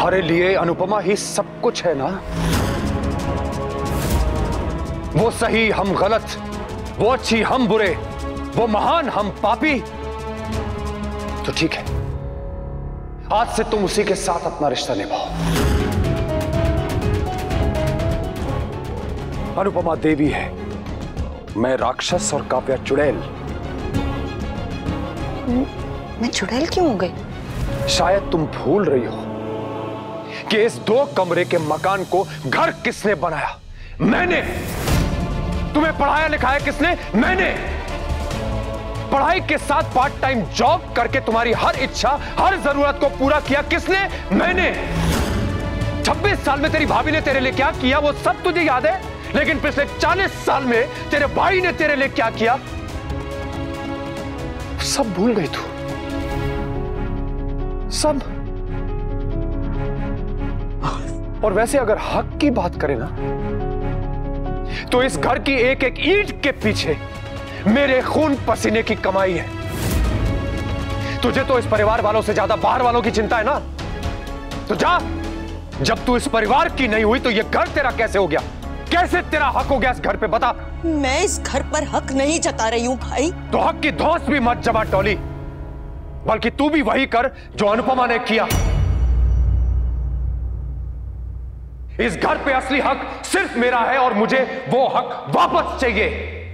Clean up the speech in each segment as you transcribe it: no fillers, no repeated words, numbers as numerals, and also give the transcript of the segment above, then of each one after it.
तुम्हारे लिए अनुपमा ही सब कुछ है ना? वो सही हम गलत, वो अच्छी हम बुरे, वो महान हम पापी। तो ठीक है, आज से तुम उसी के साथ अपना रिश्ता निभाओ। अनुपमा देवी है, मैं राक्षस और काव्या चुड़ैल। मैं चुड़ैल क्यों हो गई? शायद तुम भूल रही हो कि इस 2 कमरे के मकान को घर किसने बनाया? मैंने। तुम्हें पढ़ाया लिखाया किसने? मैंने। पढ़ाई के साथ पार्ट टाइम जॉब करके तुम्हारी हर इच्छा, हर जरूरत को पूरा किया किसने? मैंने। 26 साल में तेरी भाभी ने तेरे लिए क्या किया वो सब तुझे याद है, लेकिन पिछले 40 साल में तेरे भाई ने तेरे लिए क्या किया सब भूल गई तू। सब। और वैसे अगर हक की बात करें ना, तो इस घर की एक एक ईंट के पीछे मेरे खून पसीने की कमाई है। तुझे तो इस परिवार वालों से ज्यादा बाहर वालों की चिंता है ना? तो जा, जब तू इस परिवार की नहीं हुई तो यह घर तेरा कैसे हो गया? कैसे तेरा हक हो गया इस घर पे, बता। मैं इस घर पर हक नहीं जता रही हूं भाई। तो हक की धौंस भी मत जमा टोली, बल्कि तू भी वही कर जो अनुपमा ने किया। इस घर पे असली हक सिर्फ मेरा है और मुझे वो हक वापस चाहिए।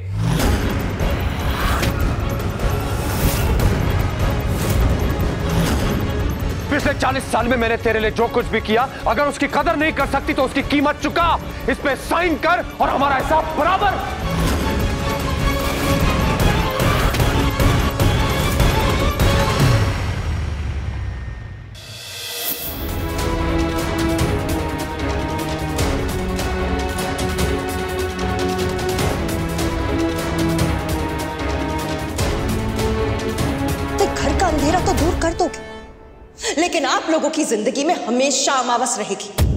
पिछले 40 साल में मैंने तेरे लिए जो कुछ भी किया, अगर उसकी कदर नहीं कर सकती तो उसकी कीमत चुका। इस पे साइन कर और हमारा हिसाब बराबर। अंधेरा तो दूर कर दोगे, लेकिन आप लोगों की जिंदगी में हमेशा अमावस रहेगी।